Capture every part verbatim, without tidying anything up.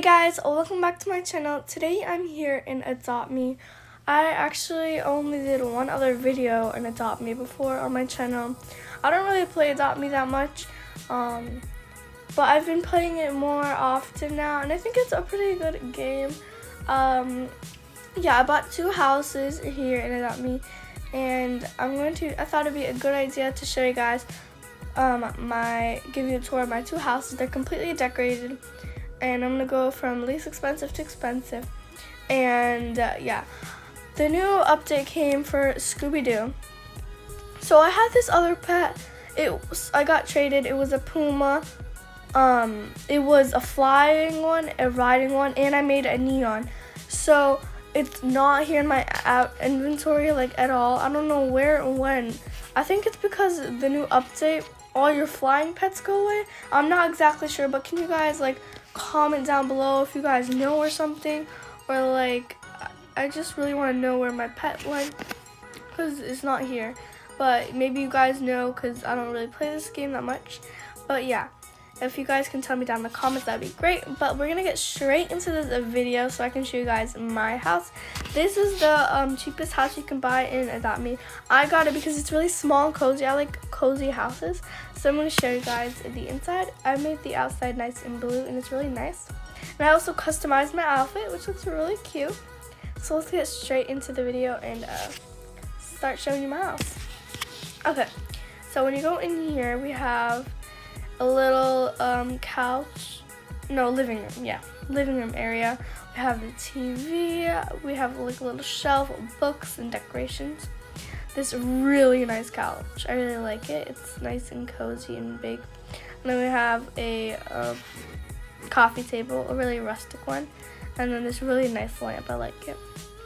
guys, welcome back to my channel. Today I'm here in Adopt Me. I actually only did one other video in Adopt Me before on my channel. I don't really play Adopt Me that much, um, but I've been playing it more often now, and I think it's a pretty good game. Um, yeah, I bought two houses here in Adopt Me, and I'm going to. I thought it'd be a good idea to show you guys um, my give you a tour of my two houses. They're completely decorated. And I'm gonna go from least expensive to expensive. And uh, yeah, the new update came for Scooby-Doo. So I had this other pet. It was, I got traded. It was a puma. Um, it was a flying one, a riding one, and I made a neon. So it's not here in my app inventory like at all. I don't know where and when. I think it's because the new update, all your flying pets go away. I'm not exactly sure, but can you guys like comment down below if you guys know or something, or like I just really want to know where my pet went because it's not here, but maybe you guys know because I don't really play this game that much. But yeah, if you guys can tell me down in the comments, that'd be great. But we're gonna get straight into this video so I can show you guys my house. This is the um, cheapest house you can buy in Adopt Me. I got it because it's really small and cozy. I like cozy houses. So I'm going to show you guys the inside. I made the outside nice and blue, and it's really nice. And I also customized my outfit, which looks really cute. So let's get straight into the video and uh, start showing you my house. Okay, so when you go in here, we have a little um, couch. No, living room, yeah. Living room area. We have the T V. We have like a little shelf of books and decorations. This really nice couch. I really like it. It's nice and cozy and big. And then we have a uh, coffee table, a really rustic one. And then this really nice lamp. I like it.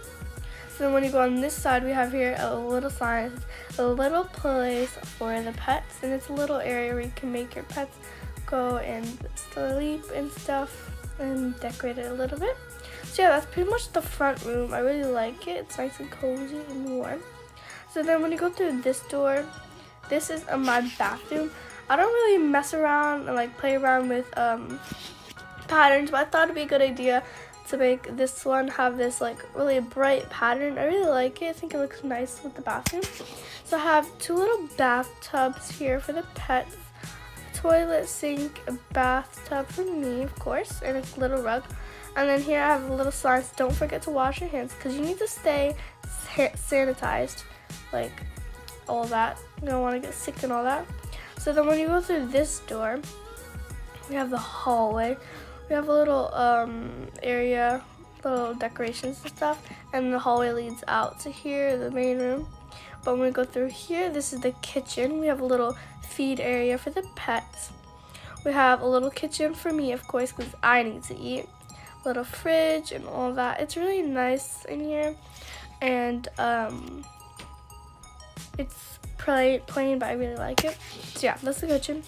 So then when you go on this side, we have here a little sign, a little place for the pets. And it's a little area where you can make your pets go and sleep and stuff and decorate it a little bit. So yeah, that's pretty much the front room. I really like it. It's nice and cozy and warm. So then when you go through this door, this is uh, my bathroom. I don't really mess around and like play around with um, patterns, but I thought it'd be a good idea to make this one have this like really bright pattern. I really like it. I think it looks nice with the bathroom. So I have two little bathtubs here for the pets, a toilet, sink, a bathtub for me, of course, and a little rug. And then here I have a little sign, don't forget to wash your hands because you need to stay sanitized. Like all that, you don't want to get sick and all that. So then when you go through this door, we have the hallway. We have a little um, area, little decorations and stuff, and the hallway leads out to here, the main room. But when we go through here, this is the kitchen. We have a little feed area for the pets. We have a little kitchen for me, of course, because I need to eat. Little fridge and all that. It's really nice in here, and um, it's plain, plain, but I really like it. So yeah, that's the kitchen.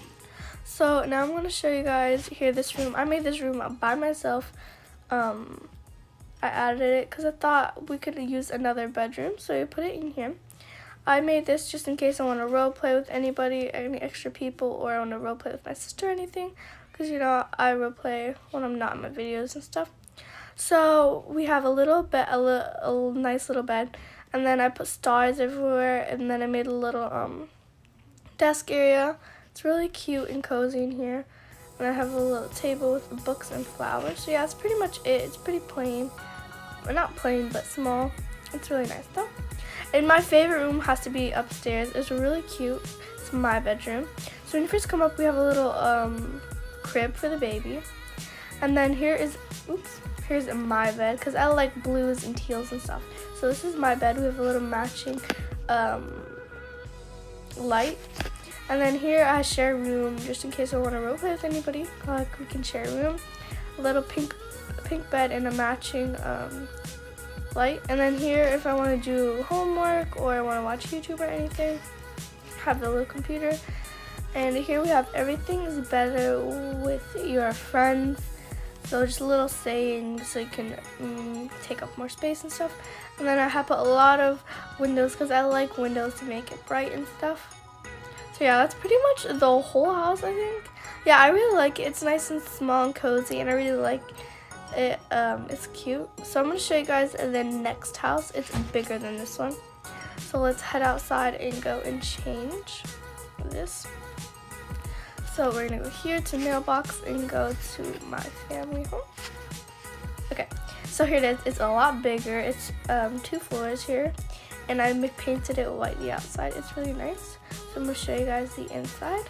So now I'm going to show you guys here this room. I made this room by myself. Um, I added it because I thought we could use another bedroom, so I put it in here. I made this just in case I want to role play with anybody, any extra people, or I want to role play with my sister or anything. Because you know I role play when I'm not in my videos and stuff. So we have a little bed, a, li a nice little bed. And then I put stars everywhere, and then I made a little um, desk area. It's really cute and cozy in here. And I have a little table with books and flowers. So yeah, that's pretty much it. It's pretty plain. Well, not plain, but small. It's really nice though. And my favorite room has to be upstairs. It's really cute. It's my bedroom. So when you first come up, we have a little um, crib for the baby. And then here is, oops. Here's my bed because I like blues and teals and stuff. So this is my bed. We have a little matching um, light. And then here I share a room just in case I want to role play with anybody. Like we can share a room. A little pink pink bed and a matching um, light. And then here if I want to do homework or I want to watch YouTube or anything, have the little computer. And here we have everything is better with your friends. So just little sayings so you can um, take up more space and stuff. And then I have put a lot of windows because I like windows to make it bright and stuff. So yeah, that's pretty much the whole house, I think. yeah, I really like it. It's nice and small and cozy, and I really like it. Um, it's cute. So I'm gonna show you guys the next house. It's bigger than this one. So let's head outside and go and change this. So we're gonna go here to mailbox and go to my family home. Okay, so here it is. It's a lot bigger. It's um, two floors here, and I painted it white the outside. It's really nice. So I'm gonna show you guys the inside.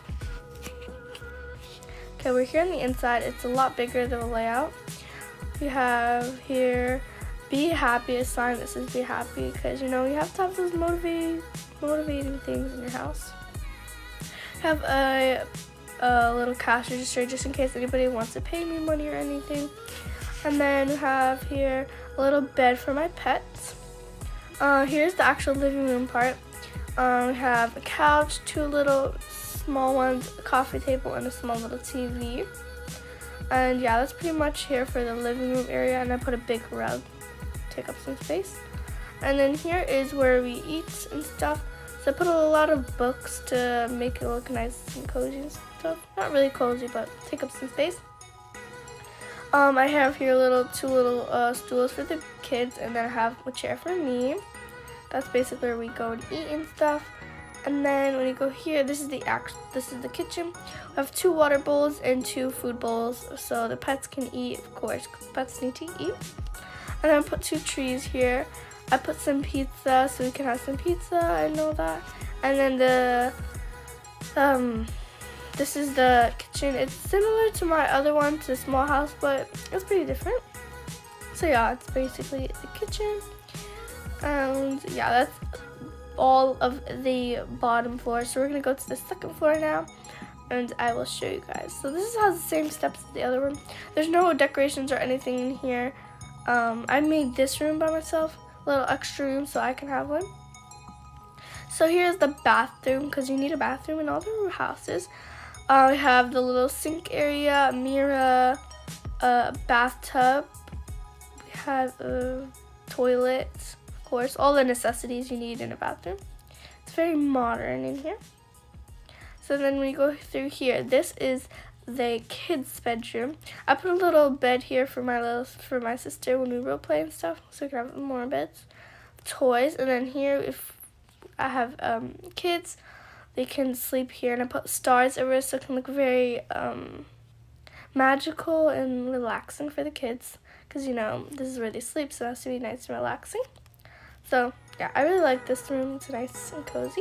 Okay, we're here on the inside. It's a lot bigger than the layout. We have here, be happy, a sign that says be happy, because you know, you have to have those motivating, motivating things in your house. Have a, a little cash register just in case anybody wants to pay me money or anything. And then we have here a little bed for my pets. Uh, here's the actual living room part. Um, we have a couch, two little small ones, a coffee table, and a small little T V. And yeah, that's pretty much here for the living room area, and I put a big rug to take up some space. And then here is where we eat and stuff. So I put a lot of books to make it look nice and cozy and stuff. Not really cozy, but take up some space. Um, I have here little two little uh, stools for the kids, and then I have a chair for me. That's basically where we go and eat and stuff. And then when you go here, this is the act. This is the kitchen. We have two water bowls and two food bowls, so the pets can eat, of course, because pets need to eat. And then I put two trees here. I put some pizza, so we can have some pizza. I know that. And then the um. This is the kitchen. It's similar to my other one, to the small house, but it's pretty different. So yeah, it's basically the kitchen. And yeah, that's all of the bottom floor. So we're gonna go to the second floor now, and I will show you guys. So this has the same steps as the other room. There's no decorations or anything in here. Um, I made this room by myself, a little extra room so I can have one. So here's the bathroom, because you need a bathroom in all the houses. Uh, we have the little sink area, a mirror, a bathtub. We have a toilet, of course, all the necessities you need in a bathroom. It's very modern in here. So then we go through here. This is the kids' bedroom. I put a little bed here for my little for my sister when we role play and stuff, so we can have more beds, toys, and then here if I have um, kids. They can sleep here, and I put stars over so it can look very um, magical and relaxing for the kids. Because, you know, this is where they sleep, so it has to be nice and relaxing. So, yeah, I really like this room. It's nice and cozy.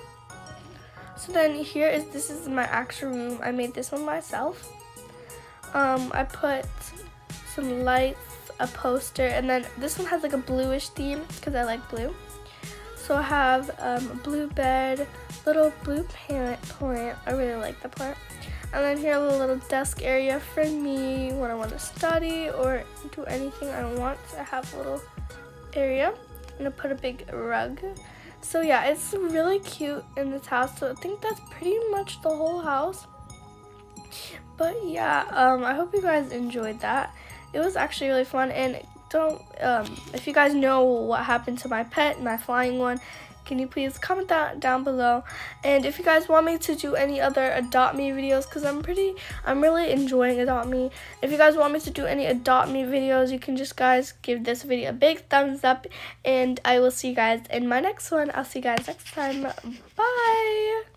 So then here is, this is my actual room. I made this one myself. Um, I put some lights, a poster, and then this one has like a bluish theme because I like blue. So I have um, a blue bed, little blue plant plant. I really like the plant. And then here a little desk area for me when I want to study or do anything I want. I have a little area. I'm gonna put a big rug. So yeah, it's really cute in this house. So I think that's pretty much the whole house. But yeah, um, I hope you guys enjoyed that. It was actually really fun, and don't um, if you guys know what happened to my pet, my flying one, can you please comment that down below? And if you guys want me to do any other Adopt Me videos, because I'm pretty, I'm really enjoying Adopt Me. If you guys want me to do any Adopt Me videos, you can just guys give this video a big thumbs up, and I will see you guys in my next one. I'll see you guys next time. Bye!